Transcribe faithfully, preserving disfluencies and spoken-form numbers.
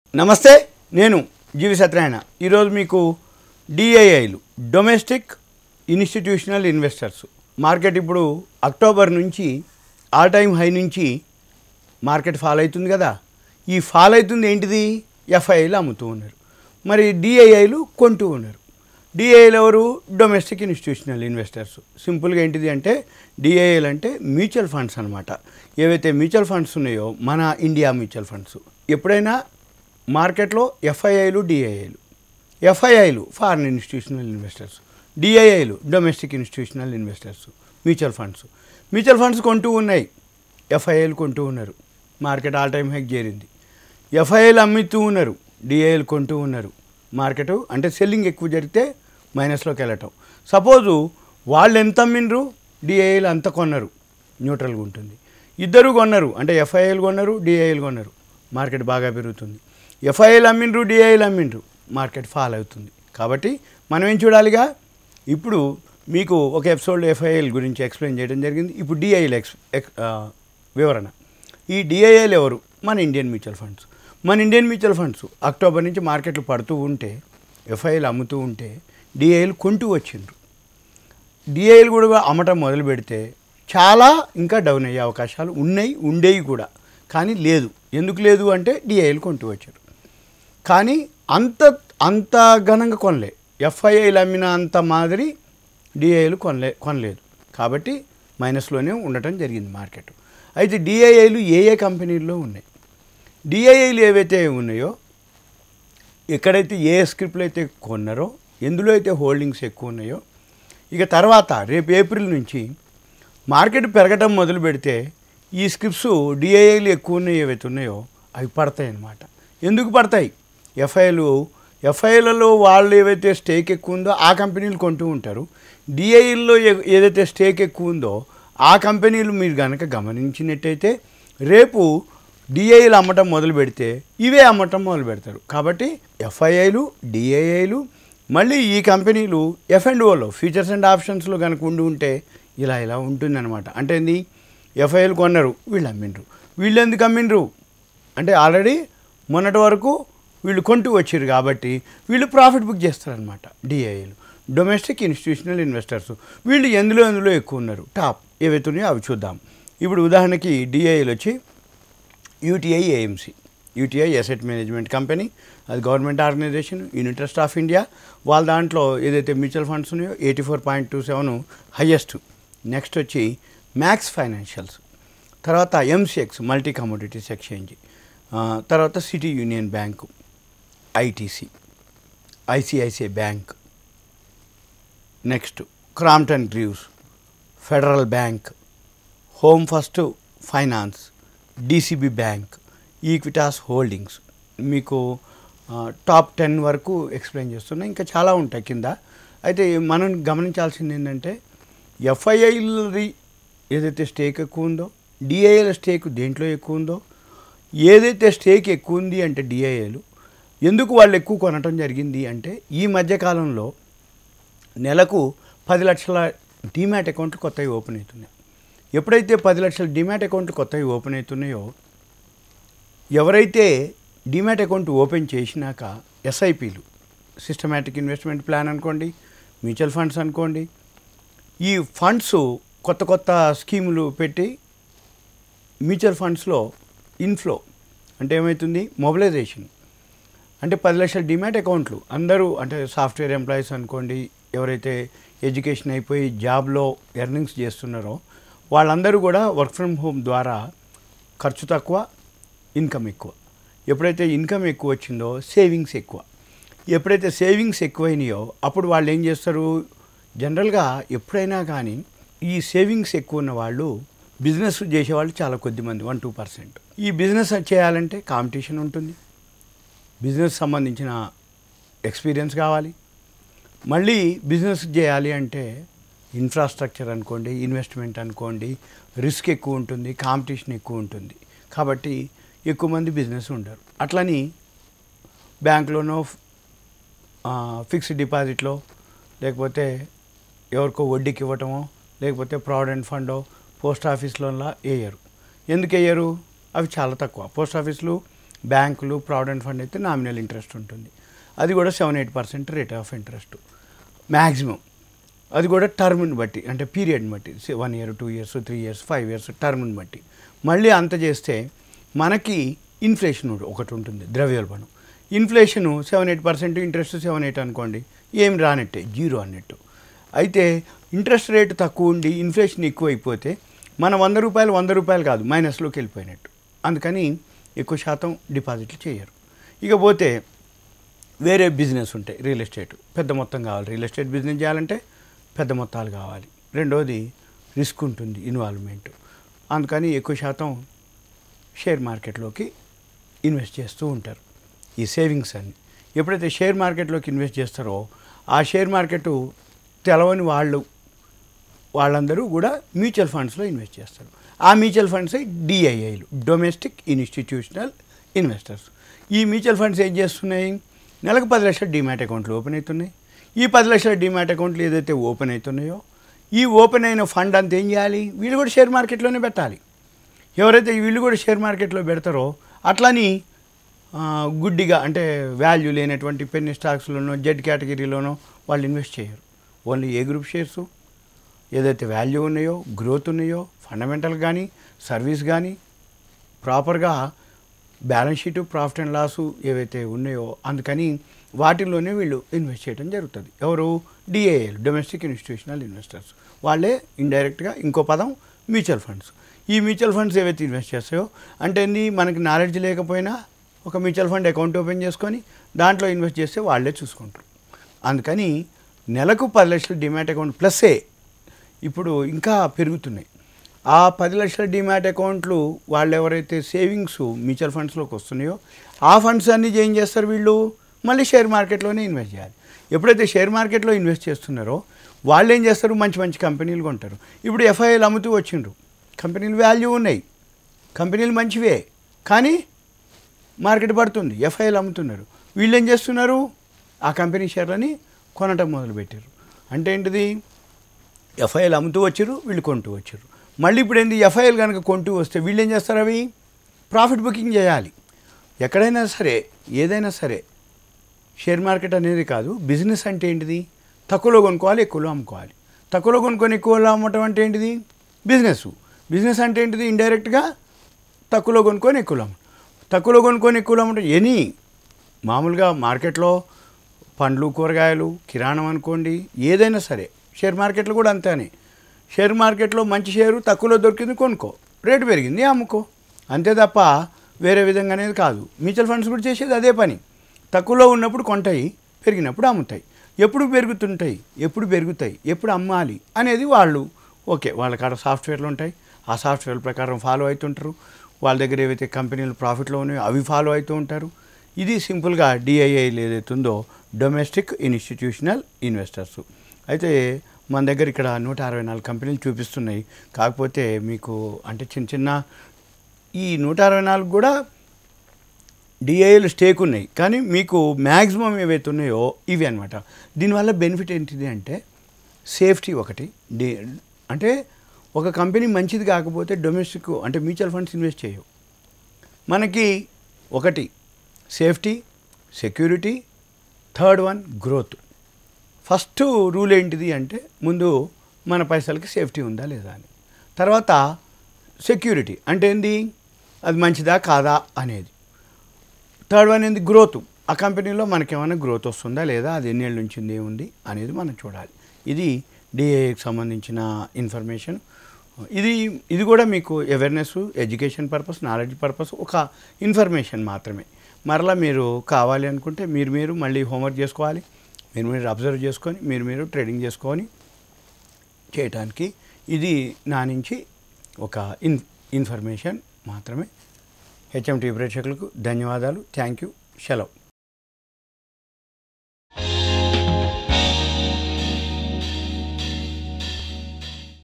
నమస్తే, నేను G V Satyanarayana. ఈరోజు మీకు డి ఐ ఐలు డొమెస్టిక్ ఇన్స్టిట్యూషనల్ ఇన్వెస్టర్స్ మార్కెట్ ఇప్పుడు అక్టోబర్ నుంచి ఆల్ టైమ్ హై నుంచి మార్కెట్ ఫాల్ అవుతుంది కదా. ఈ ఫాల్ అవుతుంది ఏంటిది? ఎఫ్ ఐ ఐలు అమ్ముతూ ఉన్నారు, మరి డి ఐ ఐలు కొంటూ ఉన్నారు. డి ఐ ఐలు ఎవరు? Domestic institutional investors. సింపుల్గా ఏంటిది అంటే డి ఐ ఐలు అంటే మ్యూచువల్ ఫండ్స్ అనమాట. ఏవైతే మ్యూచువల్ ఫండ్స్ ఉన్నాయో మన ఇండియా మ్యూచువల్ ఫండ్స్, ఎప్పుడైనా మార్కెట్లో ఎఫ్ ఐ ఐలు డి ఐ ఐలు, ఎఫ్ ఐ ఐలు foreign institutional investors, D I ఐలు domestic institutional investors. Mutual funds mutual funds కొంటూ ఉన్నాయి, ఎఫ్ ఐ ఐలు కొంటూ ఉన్నారు. మార్కెట్ ఆల్ టైమ్ హైక్ చేరింది. ఎఫ్ ఐ ఐలు అమ్ముతూ ఉన్నారు, డి ఐ ఐలు కొంటూ ఉన్నారు. మార్కెట్ అంటే సెల్లింగ్ ఎక్కువ జరిగితే మైనస్లోకి వెళ్ళటం. సపోజు వాళ్ళు ఎంత అమ్మినరు, డి ఐ ఐలు అంత కొన్నారు, న్యూట్రల్గా ఉంటుంది. ఇద్దరు కొన్నారు అంటే ఎఫ్ ఐ ఐలు కొన్నారు, డి ఐ ఐలు కొన్నారు, మార్కెట్ బాగా పెరుగుతుంది. ఎఫ్ ఐ ఐలు అమ్మినరు, డి ఐ ఐలు అమ్మినరు, మార్కెట్ ఫాల్ అవుతుంది. కాబట్టి మనం ఏం చూడాలిగా? ఇప్పుడు మీకు ఒక ఎపిసోడ్ ఎఫ్ ఐ ఐలు గురించి ఎక్స్ప్లెయిన్ చేయడం జరిగింది. ఇప్పుడు డి ఐ ఐలు ఎక్స్ వివరణ. ఈ డి ఐ ఐలు ఎవరు? మన ఇండియన్ మ్యూచువల్ ఫండ్స్. మన ఇండియన్ మ్యూచువల్ ఫండ్స్ అక్టోబర్ నుంచి మార్కెట్లు పడుతూ ఉంటే, ఎఫ్ ఐ ఐలు అమ్ముతూ ఉంటే డి ఐ ఐలు కొంటూ వచ్చిండ్రు. డి ఐ ఐలు కూడా అమ్మటం మొదలు పెడితే చాలా ఇంకా డౌన్ అయ్యే అవకాశాలు ఉన్నాయి, ఉండేవి కూడా. కానీ లేదు. ఎందుకు లేదు అంటే డి ఐ ఐలు కొంటూ వచ్చారు. కానీ అంత అంత ఘనంగా కొనలే. ఎఫ్ ఐ ఐలు అమ్మిన అంత మాదిరి డి ఐ ఐలు కొనలే కొనలేదు కాబట్టి మైనస్లోనే ఉండటం జరిగింది మార్కెట్. అయితే డి ఐ ఐలు ఏ ఏ కంపెనీల్లో ఉన్నాయి? డి ఐ ఐలు ఏవైతే ఉన్నాయో, ఎక్కడైతే ఏ స్క్రిప్ట్లు అయితే కొన్నారో, ఎందులో అయితే హోల్డింగ్స్ ఎక్కువ ఉన్నాయో, ఇక తర్వాత రేపు ఏప్రిల్ నుంచి మార్కెట్ పెరగటం మొదలు పెడితే ఈ స్క్రిప్ట్స్ డి ఐ ఐలు ఎక్కువ ఉన్నాయి ఏవైతే ఉన్నాయో అవి పడతాయి అన్నమాట. ఎందుకు పడతాయి? ఎఫ్ ఐ ఐలు ఎఫ్ ఐ ఐలలో వాళ్ళు ఏవైతే స్టేక్ ఎక్కువ ఉందో ఆ కంపెనీలు కొంటూ ఉంటారు. డి ఐ ఐల్లో ఏదైతే స్టేక్ ఎక్కువ ఉందో ఆ కంపెనీలు మీరు కనుక గమనించినట్టయితే రేపు డి ఐ ఐలు అమ్మటం మొదలు పెడితే ఇవే అమ్మటం మొదలు పెడతారు. కాబట్టి ఎఫ్ ఐ ఐలు, డి ఐ ఐలు, మళ్ళీ ఈ కంపెనీలు ఎఫ్ అండ్ ఓలో ఫ్యూచర్స్ అండ్ ఆప్షన్స్లో కనుక ఉండి ఉంటే ఇలా ఇలా ఉంటుందన్నమాట. అంటే ఏంది? ఎఫ్ ఐ ఐలు కొన్నారు, వీళ్ళు అమ్మిండ్రు. వీళ్ళు ఎందుకు అమ్మిండ్రు అంటే ఆల్రెడీ మొన్నటి వరకు వీళ్ళు కొంటూ వచ్చారు కాబట్టి వీళ్ళు ప్రాఫిట్ బుక్ చేస్తారనమాట. డి ఐ ఐలు డొమెస్టిక్ ఇన్స్టిట్యూషనల్ ఇన్వెస్టర్స్. వీళ్ళు ఎందులో ఎందులో ఎక్కువ ఉన్నారు, టాప్ ఏవైతే ఉన్నాయో అవి చూద్దాం. ఇప్పుడు ఉదాహరణకి డి ఐ ఐలు వచ్చి U T I A M C, U T I asset management company, అది government organisation, unit trust of India. వాళ్ళ దాంట్లో ఏదైతే మ్యూచువల్ ఫండ్స్ ఉన్నాయో eighty four point two seven highest. Next వచ్చి మ్యాక్స్ ఫైనాన్షియల్స్, తర్వాత M C X multi commodities exchange, తర్వాత city union bank, I T C, I C I C I bank, next Crompton Greaves, federal bank, home first finance, D C B bank, Equitas holdings. మీకు top ten వరకు explain చేస్తున్నా, ఇంకా చాలా ఉంటాయి కింద. అయితే మనం గమనించాల్సింది ఏంటంటే ఎఫ్ ఐ ఐలది ఏదైతే స్టేక్ ఎక్కువ ఉందో, డి ఐ ఐల స్టేక్ దేంట్లో ఎక్కువ ఉందో, ఏదైతే స్టేక్ ఎక్కువ ఉంది అంటే డి ఐ ఐలు ఎందుకు వాళ్ళు ఎక్కువ కొనటం జరిగింది అంటే ఈ మధ్యకాలంలో నెలకు పది లక్షల డీమ్యాట్ అకౌంట్లు కొత్తవి ఓపెన్ అవుతున్నాయి. ఎప్పుడైతే పది లక్షల డీమ్యాట్ అకౌంట్లు కొత్తవి ఓపెన్ అవుతున్నాయో, ఎవరైతే డీమ్యాట్ అకౌంట్ ఓపెన్ చేసినాక ఎస్ ఐ పీలు, సిస్టమాటిక్ ఇన్వెస్ట్మెంట్ ప్లాన్ అనుకోండి, మ్యూచువల్ ఫండ్స్ అనుకోండి, ఈ ఫండ్స్ కొత్త కొత్త స్కీములు పెట్టి మ్యూచువల్ ఫండ్స్లో ఇన్ఫ్లో అంటే ఏమవుతుంది? మొబిలైజేషన్. అంటే పది లక్షల డిమాట్ అకౌంట్లు అందరూ, అంటే సాఫ్ట్వేర్ ఎంప్లాయీస్ అనుకోండి, ఎవరైతే ఎడ్యుకేషన్ అయిపోయి జాబ్లో ఎర్నింగ్స్ చేస్తున్నారో వాళ్ళందరూ కూడా వర్క్ ఫ్రమ్ హోమ్ ద్వారా ఖర్చు తక్కువ, ఇన్కమ్ ఎక్కువ. ఎప్పుడైతే ఇన్కమ్ ఎక్కువ వచ్చిందో సేవింగ్స్ ఎక్కువ. ఎప్పుడైతే సేవింగ్స్ ఎక్కువైనాయో అప్పుడు వాళ్ళు ఏం చేస్తారు? జనరల్గా ఎప్పుడైనా కానీ ఈ సేవింగ్స్ ఎక్కువ ఉన్న వాళ్ళు బిజినెస్ చేసేవాళ్ళు చాలా కొద్దిమంది, వన్ టూ పర్సెంట్. ఈ బిజినెస్ చేయాలంటే కాంపిటీషన్ ఉంటుంది, బిజినెస్ సంబంధించిన ఎక్స్పీరియన్స్ కావాలి. మళ్ళీ బిజినెస్ చేయాలి అంటే ఇన్ఫ్రాస్ట్రక్చర్ అనుకోండి, ఇన్వెస్ట్మెంట్ అనుకోండి, రిస్క్ ఎక్కువ ఉంటుంది, కాంపిటీషన్ ఎక్కువ ఉంటుంది. కాబట్టి ఎక్కువ మంది బిజినెస్ ఉండరు. అట్లని బ్యాంకులోనో ఫిక్స్డ్ డిపాజిట్లో, లేకపోతే ఎవరికో వడ్డీకి ఇవ్వటమో, లేకపోతే ప్రావిడెంట్ ఫండో, పోస్ట్ ఆఫీస్లోలా వేయరు. ఎందుకు వేయరు? అవి చాలా తక్కువ. పోస్ట్ ఆఫీసులు బ్యాంకులు ప్రావిడెంట్ ఫండ్ అయితే నామినల్ ఇంట్రెస్ట్ ఉంటుంది, అది కూడా seven eight percent rate of interest maximum. అది కూడా టర్మ్ని బట్టి, అంటే పీరియడ్ని బట్టి, one year two years three years five years టర్మ్ని బట్టి. మళ్ళీ అంత చేస్తే మనకి ఇన్ఫ్లేషన్ ఒకటి ఉంటుంది, ద్రవ్యోల్బణం. Inflation seven eight percent interest seven eight అనుకోండి, ఏం రానట్టే, జీరో అన్నట్టు. అయితే ఇంట్రెస్ట్ రేటు తక్కువ ఉండి ఇన్ఫ్లేషన్ ఎక్కువ అయిపోతే మన వంద రూపాయలు వంద రూపాయలు కాదు, మైనస్లోకి వెళ్ళిపోయినట్టు. అందుకని ఎక్కువ శాతం డిపాజిట్లు చేయరు. ఇకపోతే వేరే బిజినెస్ ఉంటాయి, రియల్ ఎస్టేట్ పెద్ద మొత్తం కావాలి, రియల్ ఎస్టేట్ బిజినెస్ చేయాలంటే పెద్ద మొత్తాలు కావాలి. రెండోది రిస్క్ ఉంటుంది, ఇన్వాల్వ్మెంట్. అందుకని ఎక్కువ శాతం షేర్ మార్కెట్లోకి ఇన్వెస్ట్ చేస్తూ ఉంటారు. ఈ సేవింగ్స్ అన్ని ఎప్పుడైతే షేర్ మార్కెట్లోకి ఇన్వెస్ట్ చేస్తారో ఆ షేర్ మార్కెట్ తెలవని వాళ్ళు వాళ్ళందరూ కూడా మ్యూచువల్ ఫండ్స్లో ఇన్వెస్ట్ చేస్తారు. ఆ మ్యూచువల్ ఫండ్స్ డిఐఐలు, డొమెస్టిక్ ఇన్స్టిట్యూషనల్ ఇన్వెస్టర్స్. ఈ మ్యూచువల్ ఫండ్స్ ఏం చేస్తున్నాయి, నెలకు పది లక్షల డిమాట్ అకౌంట్లు ఓపెన్ అవుతున్నాయి. ఈ పది లక్షల డిమాట్ అకౌంట్లు ఏదైతే ఓపెన్ అవుతున్నాయో ఈ ఓపెన్ అయిన ఫండ్ అంతా ఏం చేయాలి, వీళ్ళు కూడా షేర్ మార్కెట్లోనే పెట్టాలి. ఎవరైతే వీళ్ళు కూడా షేర్ మార్కెట్లో పెడతారో అట్లని గుడ్డిగా అంటే వాల్యూ లేనటువంటి పెన్నీ స్టాక్స్లోనో జెడ్ కేటగిరీలోనో వాళ్ళు ఇన్వెస్ట్ చేయరు. ఓన్లీ ఏ గ్రూప్ షేర్సు ఏదైతే వాల్యూ ఉన్నాయో, గ్రోత్ ఉన్నాయో, ఫండమెంటల్ కానీ సర్వీస్ కానీ ప్రాపర్గా balance sheet profit and loss ఏవైతే ఉన్నాయో అందుకని వాటిల్లోనే వీళ్ళు ఇన్వెస్ట్ చేయడం జరుగుతుంది. ఎవరు, డిఐఏలు, డొమెస్టిక్ ఇన్స్టిట్యూషనల్ ఇన్వెస్టర్స్. వాళ్ళే ఇండైరెక్ట్గా ఇంకో పదం మ్యూచువల్ ఫండ్స్. ఈ మ్యూచువల్ ఫండ్స్ ఏవైతే ఇన్వెస్ట్ చేస్తాయో అంటే మనకి నాలెడ్జ్ లేకపోయినా ఒక మ్యూచువల్ ఫండ్ అకౌంట్ ఓపెన్ చేసుకొని దాంట్లో ఇన్వెస్ట్ చేస్తే వాళ్ళే చూసుకుంటారు. అందుకని నెలకు పది లక్షల డిమాట్ అకౌంట్ ప్లస్సే ఇప్పుడు ఇంకా పెరుగుతున్నాయి. ఆ పది లక్షల డిమాట్ అకౌంట్లు వాళ్ళు ఎవరైతే సేవింగ్స్ మ్యూచువల్ ఫండ్స్లోకి వస్తున్నాయో ఆ ఫండ్స్ అన్నీ ఏం చేస్తారు, వీళ్ళు మళ్ళీ షేర్ మార్కెట్లోనే ఇన్వెస్ట్ చేయాలి. ఎప్పుడైతే షేర్ మార్కెట్లో ఇన్వెస్ట్ చేస్తున్నారో వాళ్ళు ఏం చేస్తారు, మంచి మంచి కంపెనీలు కొంటారు. ఇప్పుడు ఎఫ్ఐఐలు అమ్ముతూ వచ్చిండ్రు, కంపెనీలు వాల్యూ ఉన్నాయి, కంపెనీలు మంచివే, కానీ మార్కెట్ పడుతుంది, ఎఫ్ఐఐలు అమ్ముతున్నారు. వీళ్ళు ఏం చేస్తున్నారు, ఆ కంపెనీ షేర్లని కొనటం మొదలుపెట్టారు. అంటే ఏంటిది, ఎఫ్ఐఐలు అమ్ముతూ వచ్చారు, వీళ్ళు కొంటూ వచ్చారు. మళ్ళీ ఇప్పుడు ఏంటి, ఎఫ్ఐఐలు కనుక కొంటూ వస్తే వీళ్ళు ఏం చేస్తారు, అవి ప్రాఫిట్ బుకింగ్ చేయాలి. ఎక్కడైనా సరే ఏదైనా సరే షేర్ మార్కెట్ అనేది కాదు, బిజినెస్ అంటే ఏంటిది, తక్కువలో కొనుక్కోవాలి, ఎక్కువలో అమ్ముకోవాలి. తక్కువలో కొనుక్కొని ఎక్కువలో అమ్మటం అంటే ఏంటిది బిజినెస్. బిజినెస్ అంటే ఏంటిది, ఇండైరెక్ట్గా తక్కువలో కొనుక్కొని ఎక్కువలో అమ్మ తక్కువలో కొనుక్కొని ఎక్కువలో అమ్మటం. ఎనీ మామూలుగా మార్కెట్లో పండ్లు కూరగాయలు కిరాణం అనుకోండి, ఏదైనా సరే షేర్ మార్కెట్లో కూడా అంతేనే. షేర్ మార్కెట్లో మంచి షేరు తక్కువలో దొరికింది కొనుక్కో, రేటు పెరిగింది అమ్ముకో, అంతే తప్ప వేరే విధంగా అనేది కాదు. మ్యూచువల్ ఫండ్స్ కూడా చేసేది అదే పని. తక్కువలో ఉన్నప్పుడు కొంటాయి, పెరిగినప్పుడు అమ్ముతాయి. ఎప్పుడు పెరుగుతుంటాయి, ఎప్పుడు పెరుగుతాయి, ఎప్పుడు అమ్మాలి అనేది వాళ్ళు ఓకే వాళ్ళ కాడ సాఫ్ట్వేర్లు ఉంటాయి, ఆ సాఫ్ట్వేర్ ప్రకారం ఫాలో అవుతుంటారు. వాళ్ళ దగ్గర ఏవైతే కంపెనీలు ప్రాఫిట్లో ఉన్నాయో అవి ఫాలో అవుతూ ఉంటారు. ఇది సింపుల్గా డిఐఐలు ఏదైతే ఉందో డొమెస్టిక్ ఇన్స్టిట్యూషనల్ ఇన్వెస్టర్స్. అయితే మన దగ్గర ఇక్కడ నూట అరవై నాలుగు కంపెనీలు చూపిస్తున్నాయి. కాకపోతే మీకు అంటే చిన్న చిన్న ఈ నూట అరవై నాలుగు కూడా డిఐఏలు స్టేక్ ఉన్నాయి, కానీ మీకు మ్యాక్సిమం ఏవైతే ఉన్నాయో ఇవి అనమాట. దీనివల్ల బెనిఫిట్ ఏంటిది అంటే సేఫ్టీ ఒకటి. డి అంటే ఒక కంపెనీ మంచిది కాకపోతే డొమెస్టిక్ అంటే మ్యూచువల్ ఫండ్స్ ఇన్వెస్ట్ చేయవు. మనకి ఒకటి safety, security, third one growth. First rule ఏంటిది అంటే ముందు మన పైసలకి సేఫ్టీ ఉందా లేదా అని, తర్వాత సెక్యూరిటీ అంటే ఏంది, అది మంచిదా కాదా అనేది. థర్డ్ వన్ ఏంది, గ్రోత్. ఆ కంపెనీలో మనకేమైనా గ్రోత్ వస్తుందా లేదా, అది ఎన్నేళ్ళ నుంచి ఏముంది అనేది మనం చూడాలి. ఇది డిఐఏకి సంబంధించిన ఇన్ఫర్మేషన్. ఇది ఇది కూడా మీకు awareness, education purpose, knowledge purpose, ఒక ఇన్ఫర్మేషన్ మాత్రమే. మరలా మీరు కావాలి అనుకుంటే మీరు మీరు మళ్ళీ హోంవర్క్ చేసుకోవాలి, మీరు మీరు అబ్జర్వ్ చేసుకొని మీరు మీరు ట్రేడింగ్ చేసుకొని చేయటానికి ఇది నా నుంచి ఒక ఇన్ ఇన్ఫర్మేషన్ మాత్రమే. హెచ్ఎంటీవీ ప్రేక్షకులకు ధన్యవాదాలు. Thank you. సెలవు.